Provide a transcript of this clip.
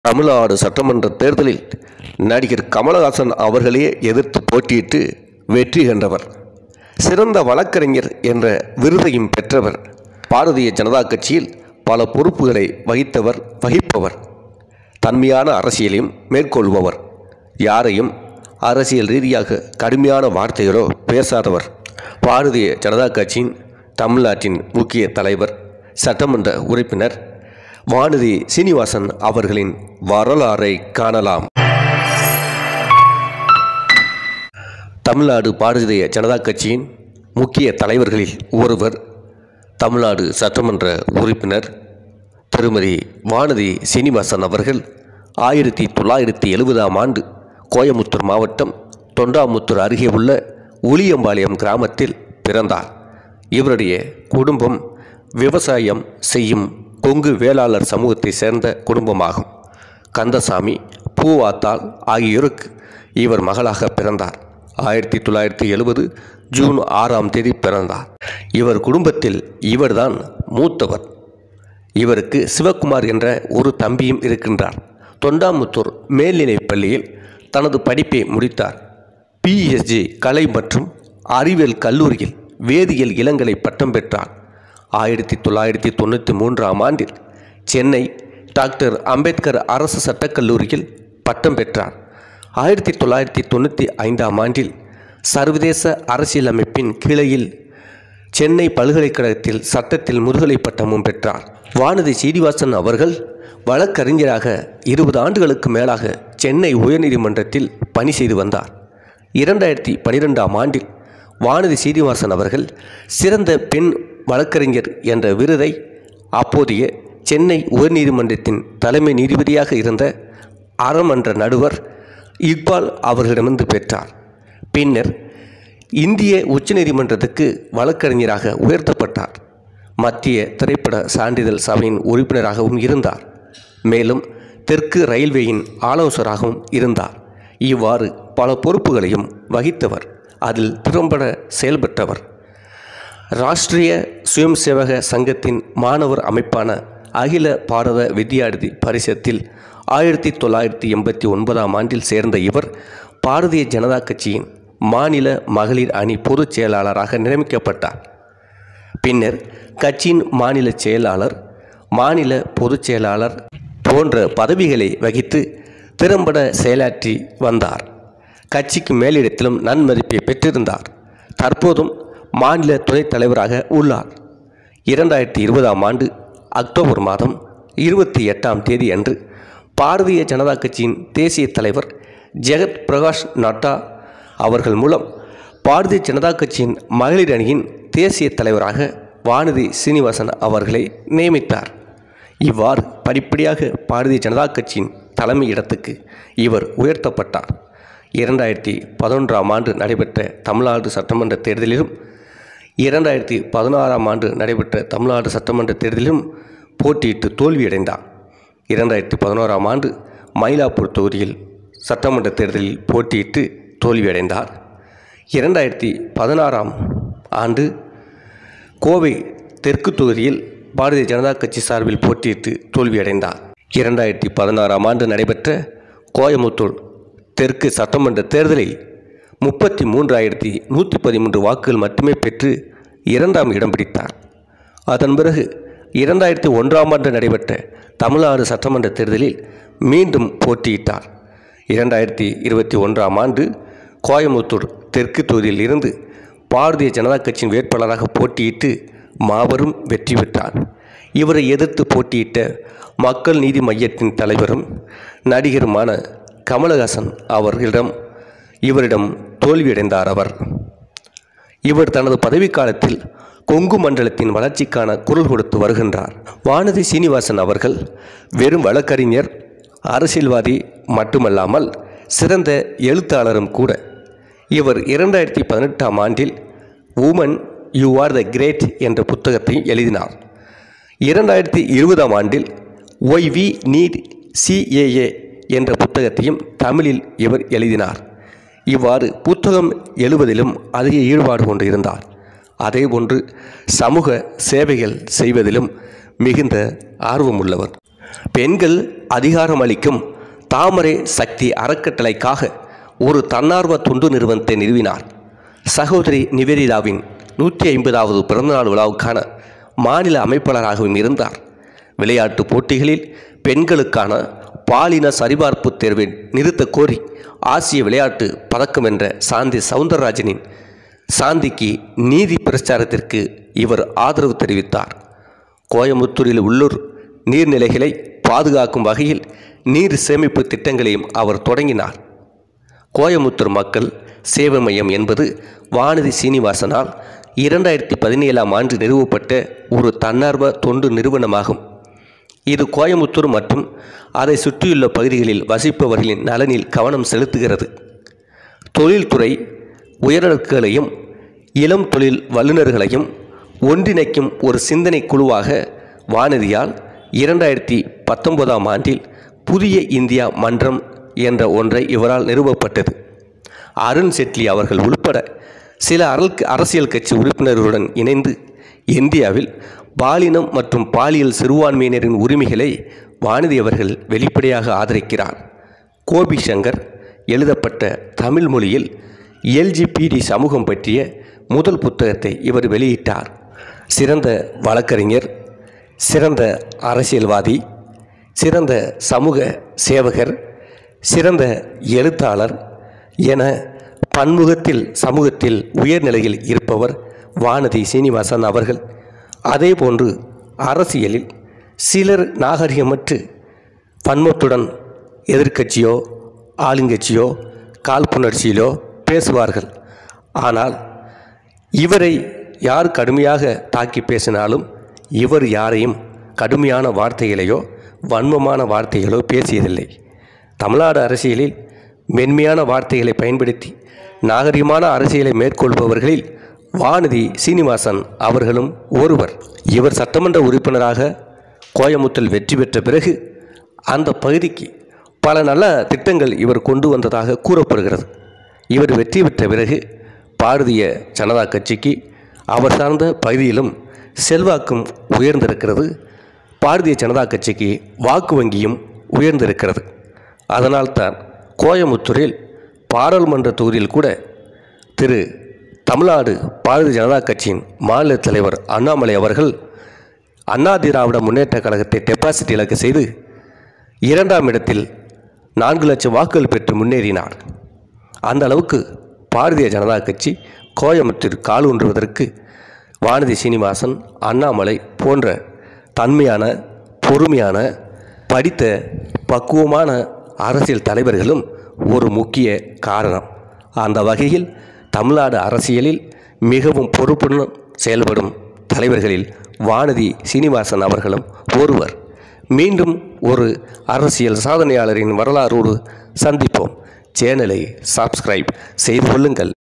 தமிழ்நாடு சட்டமன்ற தேர்தலில் நடிகர் கமலஹாசன் அவர்களே எதிர்த்து போட்டியிட்டு வெற்றி கண்டவர். சிறந்த வழக்கறிஞர் என்ற விருதையும் பெற்றவர். பாரதிய ஜனதா கட்சியில் பல பொறுப்புகளை வகிப்பவர். தன்மையான அரசியலையும் மேற்கொள்பவர். யாரையும் அரசியல் ரீதியாக கடுமையான வார்த்தைகளோ பேசாதவர். பாரதிய ஜனதா கட்சியின் தமிழ்நாட்டின் முக்கிய தலைவர், சட்டமன்ற உறுப்பினர் வானதி சீனிவாசன் அவர்களின் வரலாறை காணலாம். தமிழ்நாடு பாரதிய ஜனதா கட்சியின் முக்கிய தலைவர்களில் ஒருவர் தமிழ்நாடு சட்டமன்ற உறுப்பினர் திருமதி வானதி சீனிவாசன் அவர்கள் 1970ஆம் ஆண்டு கோயமுத்தூர் மாவட்டம் தொண்டாமுத்தூர் அருகே உள்ள உளியம்பாளையம் கிராமத்தில் பிறந்தார். இவருடைய குடும்பம் விவசாயம் செய்யும் கொங்கு வேளாளர் சமூகத்தை சேர்ந்த குடும்பமாகும். கந்தசாமி, பூவாத்தாள் ஆகியோருக்கு இவர் மகளாக பிறந்தார். 1970 ஜூன் 6ஆம் தேதி பிறந்தார். இவர் குடும்பத்தில் இவர்தான் மூத்தவர். இவருக்கு சிவகுமார் என்ற ஒரு தம்பியும் இருக்கின்றார். தொண்டாமுத்தூர் மேல்நிலைப் பள்ளியில் தனது படிப்பை முடித்தார். PSG கலை மற்றும் அறிவியல் கல்லூரியில் வேதியியல் இளங்கலை பட்டம் பெற்றார். 1993ஆம் ஆண்டில் சென்னை டாக்டர் அம்பேத்கர் அரசு சட்டக்கல்லூரியில் பட்டம் பெற்றார். 1995ஆம் ஆண்டில் சர்வதேச அரசியலமைப்பின் கிளையில் சென்னை பல்கலைக்கழகத்தில் சட்டத்தில் முதுகலை பட்டமும் பெற்றார். வானதி சீனிவாசன் அவர்கள் வழக்கறிஞராக 20 ஆண்டுகளுக்கு மேலாக சென்னை உயர்நீதிமன்றத்தில் பணி செய்து வந்தார். 2012ஆம் ஆண்டில் வானதி சீனிவாசன் அவர்கள் சிறந்த பெண் வழக்கறிஞர் என்ற விருதை அப்போதைய சென்னை உயர்நீதிமன்றத்தின் தலைமை நீதிபதியாக இருந்த அறமன்ற நடுவர் இக்பால் அவர்களிடமிருந்து பெற்றார். பின்னர் இந்திய உச்சநீதிமன்றத்துக்கு வழக்கறிஞராக உயர்த்தப்பட்டார். மத்திய திரைப்பட சான்றிதழ் சபையின் உறுப்பினராகவும் இருந்தார். மேலும் தெற்கு ரயில்வேயின் ஆலோசகராகவும் இருந்தார். இவ்வாறு பல பொறுப்புகளையும் வகித்தவர். அதில் திறம்பட செயல்பட்டவர். ராஷ்டிரிய சுயம் சேவக சங்கத்தின் மாணவர் அமைப்பான அகில பாரத வித்யார்த்தி பரிஷத்தில் 1989ஆம் ஆண்டில் சேர்ந்த இவர் பாரதிய ஜனதா கட்சியின் மாநில மகளிர் அணி பொதுச் செயலாளராக நியமிக்கப்பட்டார். பின்னர் கட்சியின் மாநில செயலாளர், மாநில பொதுச் செயலாளர் போன்ற பதவிகளை வகித்து திறம்பட செயலாற்றி வந்தார். கட்சிக்கு மேலிடத்திலும் நன்மதிப்பை பெற்றிருந்தார். தற்போதும் மாநில துணைத் தலைவராக உள்ளார். 2020ஆம் ஆண்டு அக்டோபர் மாதம் 28ஆம் தேதி அன்று பாரதிய ஜனதா கட்சியின் தேசிய தலைவர் ஜெகத் பிரகாஷ் நட்டா அவர்கள் மூலம் பாரதிய ஜனதா கட்சியின் மகளிர் அணியின் தேசிய தலைவராக வானதி சீனிவாசன் அவர்களை நியமித்தார். இவ்வாறு படிப்படியாக பாரதிய ஜனதா கட்சியின் தலைமை இடத்துக்கு இவர் உயர்த்தப்பட்டார். 2011ஆம் ஆண்டு நடைபெற்ற தமிழ்நாடு சட்டமன்ற தேர்தலிலும் 2016ஆம் ஆண்டு நடைபெற்ற தமிழ்நாடு சட்டமன்ற தேர்தலிலும் போட்டியிட்டு தோல்வியடைந்தார். 2011ஆம் ஆண்டு மயிலாப்பூர் தொகுதியில் சட்டமன்ற தேர்தலில் போட்டியிட்டு தோல்வியடைந்தார். 2016ஆம் ஆண்டு கோவை தெற்கு தொகுதியில் பாரதிய ஜனதா கட்சி சார்பில் போட்டியிட்டு தோல்வியடைந்தார். 2016ஆம் ஆண்டு நடைபெற்ற கோயமுத்தூர் தெற்கு சட்டமன்ற தேர்தலில் 33,113 வாக்குகள் மட்டுமே பெற்று 2ஆம் இடம் பிடித்தார். அதன் பிறகு 2001ஆம் ஆண்டு நடைபெற்ற தமிழ்நாடு சட்டமன்ற தேர்தலில் மீண்டும் போட்டியிட்டார். 2021ஆம் ஆண்டு கோயமுத்தூர் தெற்கு தொகுதியில் இருந்து பாரதிய ஜனதா கட்சியின் வேட்பாளராக போட்டியிட்டு மாபெரும் வெற்றி பெற்றார். இவரை எதிர்த்து போட்டியிட்ட மக்கள் நீதி மையத்தின் தலைவரும் நடிகருமான கமலஹாசன் இவரிடம் தோல்வியடைந்தார். இவர் தனது பதவிக்காலத்தில் கொங்கு மண்டலத்தின் வளர்ச்சிக்கான குரல் கொடுத்து வருகின்றார். வானதி சீனிவாசன் அவர்கள் வெறும் வழக்கறிஞர், அரசியல்வாதி மட்டுமல்லாமல் சிறந்த எழுத்தாளரும் கூட. இவர் 2018ஆம் ஆண்டில் woman you are the great என்ற புத்தகத்தை எழுதினார். 2020ஆம் ஆண்டில் ஒய் வி நீட் CAA என்ற புத்தகத்தையும் தமிழில் இவர் எழுதினார். இவ்வாறு புத்தகம் எழுதுவதிலும் அதிக ஈடுபாடு கொண்டு இருந்தார். அதேபோன்று சமூக சேவைகள் செய்வதிலும் மிகுந்த ஆர்வமுள்ளவர். பெண்கள் அதிகாரம் அளிக்கும் தாமரை சக்தி அறக்கட்டளைக்காக ஒரு தன்னார்வ தொண்டு நிறுவனத்தை நிறுவினார். சகோதரி நிவேதிதாவின் 150வது பிறந்தநாள் விழாவுக்கான மாநில அமைப்பாளராகவும் இருந்தார். விளையாட்டுப் போட்டிகளில் பெண்களுக்கான பாலின சரிபார்ப்பு தேர்வை நிறுத்த கோரி ஆசிய விளையாட்டு பதக்கம் வென்ற சாந்தி சவுந்தரராஜனின் சாந்திக்கு நீதி பிரச்சாரத்திற்கு இவர் ஆதரவு தெரிவித்தார். கோயமுத்தூரில் உள்ளூர் நீர்நிலைகளை பாதுகாக்கும் வகையில் நீர் சேமிப்பு திட்டங்களையும் அவர் தொடங்கினார். கோயமுத்தூர் மக்கள் சேவை மையம் என்பது வானதி சீனிவாசனால் 2017ஆம் ஆண்டு நிறுவப்பட்ட ஒரு தன்னார்வ தொண்டு நிறுவனமாகும். இது கோயமுத்தூர் மற்றும் அதை சுற்றியுள்ள பகுதிகளில் வசிப்பவர்களின் நலனில் கவனம் செலுத்துகிறது. தொழில்துறை உயரடுக்குகளையும் இளம் தொழில் வல்லுநர்களையும் ஒன்றிணைக்கும் ஒரு சிந்தனை குழுவாக வானதியால் 2019ஆம் ஆண்டில் புதிய இந்தியா மன்றம் என்ற ஒன்றை இவரால் நிறுவப்பட்டது. அருண் ஜேட்லி அவர்கள் உட்பட சில அரசியல் கட்சி உறுப்பினர்களுடன் இணைந்து இந்தியாவில் பாலினம் மற்றும் பாலியல் சிறுபான்மையினரின் உரிமைகளை வானதி அவர்கள் வெளிப்படையாக ஆதரிக்கிறார். கோபி சங்கர் எழுதப்பட்ட தமிழ் மொழியில் LGBT சமூகம் பற்றிய முதல் புத்தகத்தை இவர் வெளியிட்டார். சிறந்த வழக்கறிஞர், சிறந்த அரசியல்வாதி, சிறந்த சமூக சேவகர், சிறந்த எழுத்தாளர் என பன்முகத்தில் சமூகத்தில் உயர்நிலையில் இருப்பவர் வானதி சீனிவாசன் அவர்கள். அதேபோன்று அரசியலில் சிலர் நாகரிகமற்று வன்மத்துடன் எதிர்க்கட்சியோ ஆளுங்கட்சியோ காழ்ப்புணர்ச்சியிலோ பேசுவார்கள். ஆனால் இவரை யார் கடுமையாக தாக்கி பேசினாலும் இவர் யாரையும் கடுமையான வார்த்தைகளையோ வன்மமான வார்த்தைகளோ பேசியதில்லை. தமிழ்நாடு அரசியலில் மென்மையான வார்த்தைகளை பயன்படுத்தி நாகரிகமான அரசியலை மேற்கொள்பவர்களில் வானதி சீனிவாசன் அவர்களும் ஒருவர். இவர் சட்டமன்ற உறுப்பினராக கோயமுத்தூரில் வெற்றி பெற்ற பிறகு அந்த பகுதிக்கு பல நல்ல திட்டங்கள் இவர் கொண்டு வந்ததாக கூறப்படுகிறது. இவர் வெற்றி பெற்ற பிறகு பாரதிய ஜனதா கட்சிக்கு அவர் சார்ந்த பகுதியிலும் செல்வாக்கும் உயர்ந்திருக்கிறது. பாரதிய ஜனதா கட்சிக்கு வாக்கு வங்கியும் உயர்ந்திருக்கிறது. அதனால்தான் கோயமுத்தூரில் பாராளுமன்ற தொகுதியில் கூட திரு தமிழ்நாடு பாரதிய ஜனதா கட்சியின் மாநில தலைவர் அண்ணாமலை அவர்கள் அண்ணா திராவிட முன்னேற்ற கழகத்தை டெபாசிட் இழக்க செய்து 2ஆம் இடத்தில் 4 லட்சம் வாக்குகள் பெற்று முன்னேறினார். அந்த அளவுக்கு பாரதிய ஜனதா கட்சி கோயமுத்தூர் கால் ஊன்றுவதற்கு வானதி சீனிவாசன், அண்ணாமலை போன்ற தன்மையான, பொறுமையான, படித்த, பக்குவமான அரசியல் தலைவர்களும் ஒரு முக்கிய காரணம். அந்த வகையில் தமிழ்நாடு அரசியலில் மிகவும் பொறுப்புடன் செயல்படும் தலைவர்களில் வானதி சீனிவாசன் அவர்களும் ஒருவர். மீண்டும் ஒரு அரசியல் சாதனையாளரின் வரலாறோடு சந்திப்போம். சேனலை சப்ஸ்கிரைப் செய்து கொள்ளுங்கள்.